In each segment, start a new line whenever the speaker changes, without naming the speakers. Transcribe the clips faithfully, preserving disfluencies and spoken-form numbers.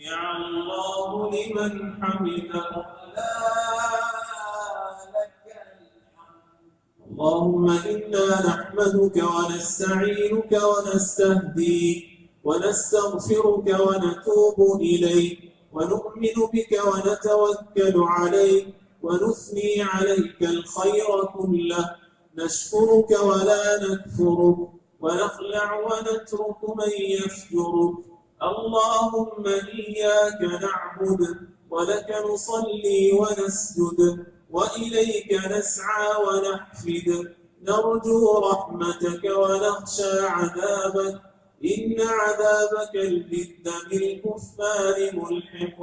سمع الله لمن حمده لا لك الحمد. اللهم إنا نحمدك ونستعينك ونستهديك ونستغفرك ونتوب إليك ونؤمن بك ونتوكل عليك ونثني عليك الخير كله، نشكرك ولا نكفرك ونخلع ونترك من يفجرك. اللهم إياك نعبد ولك نصلي ونسجد وإليك نسعى ونحفد، نرجو رحمتك ونخشى عذابك، إن عذابك الجد بالكفار ملحق.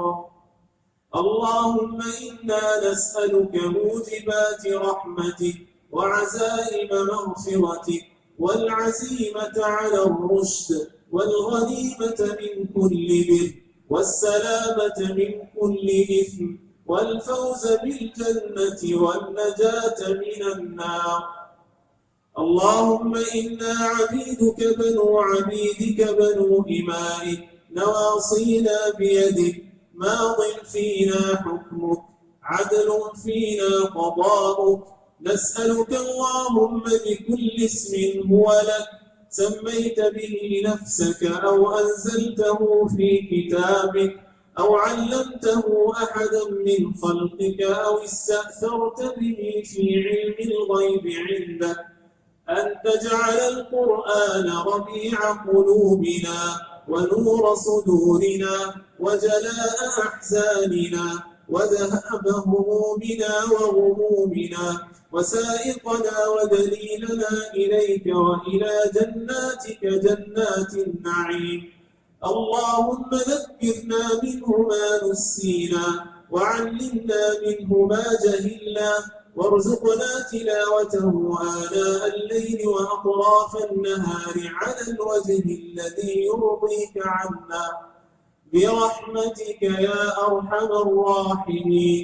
اللهم إنا نسألك موجبات رحمتك وعزائم مغفرتك والعزيمة على الرشد والغنيمة من كل بر والسلامة من كل إثم والفوز بالجنة والنجاة من النار. اللهم إنا عبيدك بنو عبيدك بنو إمائك، نواصينا بيدك، ماض فينا حكمك، عدل فينا قضاؤك. نسألك اللهم بكل اسم هو لك سميت به نفسك أو أنزلته في كتابك أو علمته أحدا من خلقك أو استأثرت به في علم الغيب عندك، أن تجعل القرآن ربيع قلوبنا ونور صدورنا وجلاء أحزاننا وذهاب همومنا وغمومنا وسائقنا ودليلنا إليك وإلى جناتك جنات النعيم. اللهم ذكرنا منه ما نسينا وعلمنا منه ما جهلنا وارزقنا تلاوته آناء الليل وأطراف النهار على الوجه الذي يرضيك عنا برحمتك يا أرحم الراحمين.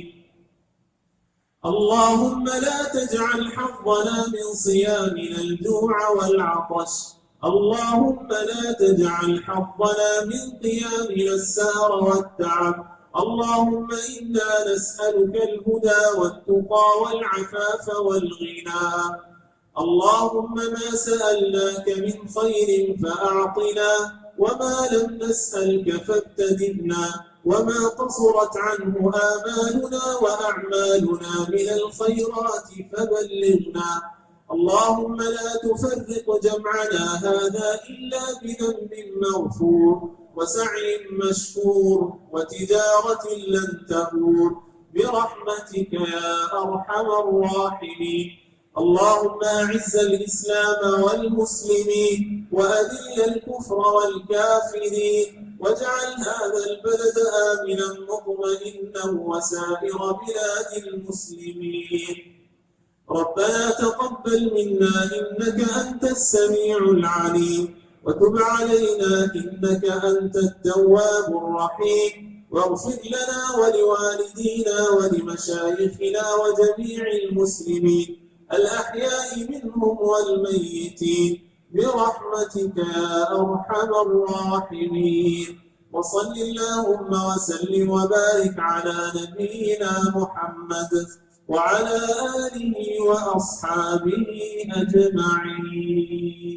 اللهم لا تجعل حظنا من صيامنا الجوع والعطش، اللهم لا تجعل حظنا من قيامنا السهر والتعب. اللهم إنا نسألك الهدى والتقى والعفاف والغنى. اللهم ما سألناك من خير فأعطنا، وما لم نسألك فابتدئنا، وما قصرت عنه آمالنا وأعمالنا من الخيرات فبلغنا. اللهم لا تفرق جمعنا هذا إلا بذنب مغفور وسعي مشكور وتجارة لن تبور برحمتك يا أرحم الراحمين. اللهم أعز الإسلام والمسلمين وأذل الكفر والكافرين، واجعل هذا البلد آمنا مطمئنا وسائر بلاد المسلمين. ربنا تقبل منا إنك أنت السميع العليم، وتب علينا إنك أنت التواب الرحيم، واغفر لنا ولوالدينا ولمشايخنا وجميع المسلمين الأحياء منهم والميتين برحمتك يا أرحم الراحمين. وصل اللهم وسلم وبارك على نبينا محمد وعلى آله وأصحابه أجمعين.